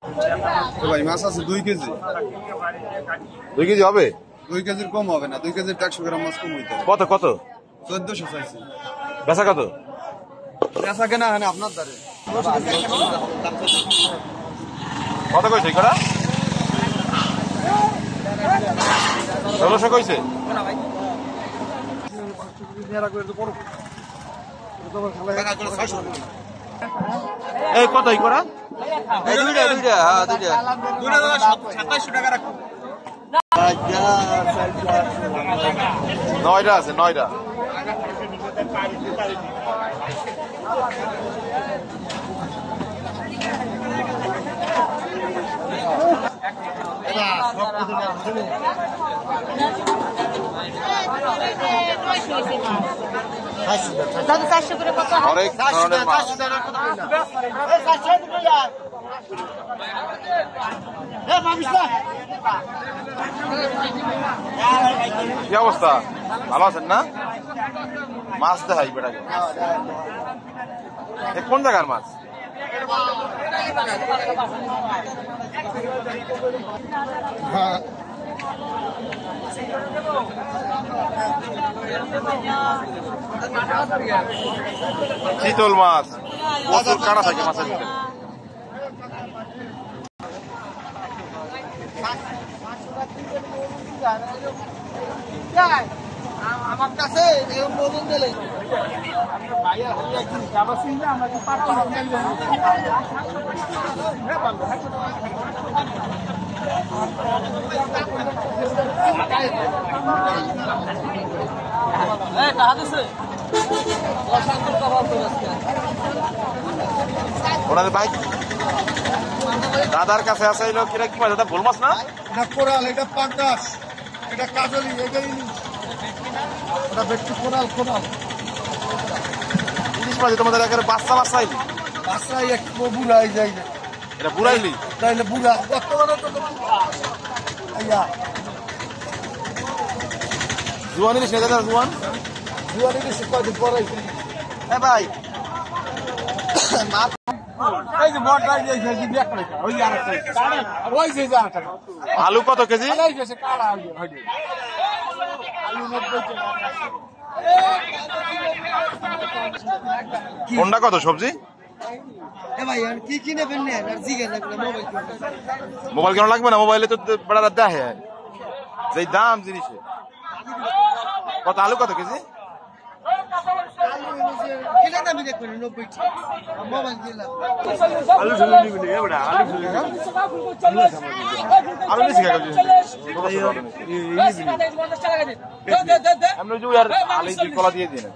ভাই মাছ আছে 2 KG. 2 KG হবে? 2 কেজির কম হবে না, 2 কেজির 100 গ্রাম মাছ কম হইতে হবে। কত কত? 1400 চাইছি। বেচা কত? বেচা কেনা হয় আপনার দ্বারে। কত কইছে করা? 1600 কইছে। এই কত ই করা? এই দুইটা হ্যাঁ দুইটা 2700 টাকা রাখো। 9টা আছে 9টা। অনেক ধরনের মাছ। কি অবস্থা? ভালো আছেন না? মাছ দেখাই বেটাকে। কোন জায়গার মাছ? চিতল মাছ, প্রচুর কাঁটা থাকে মাছের ভিতরে। আমার কাছে ওনাদের ভাই দাদার কাছে আছে এই লোক, এটা কি মাছ? দাদা ভোল মাছ না? এটা কোরাল, এটা পাঙ্গাস, এটা কাজলি, এটা ইলিশ। এটা বেশি কোরাল কোরাল। ইলিশ মাছ তোমাদের একেবারে বাচ্চা বাচ্চা ইলিশ। বাচ্চা একটু বুড়াই যায় না। এটা বুড়াইলি? তাইলে বুড়া বর্তমানে তো আইয়া জুয়ান ইলিশ না দাদা? জুয়ান জুয়ার ইলিশ কয়দিন পরে। হ্যাঁ ভাই এই যে বড় রাই যায় যে ব্যাক করে ওই আরেকটা ওই যে জায়গাটা। আলু কত কেজি? এই যে কাড়া আলু হইছে। আলু 90 টাকা। কোনটা কত সবজি? এ ভাই আর কি কি নেবেন না আর জিজ্ঞেস লাগবে মোবাইল কেন লাগবে না? মোবাইলে তো বেড়াটা দেখে যেই দাম জিনিসে। কত আলু কত কেজি? কিনা দামি দেখবেন 90 টাকা মোবাইল দিলাম। আলু ঝুলে নিবি না এবড়া? আলু ঝুলে না আলু নিছি কাকা আমরা যে আর আলু দি কলা দিয়ে দিন।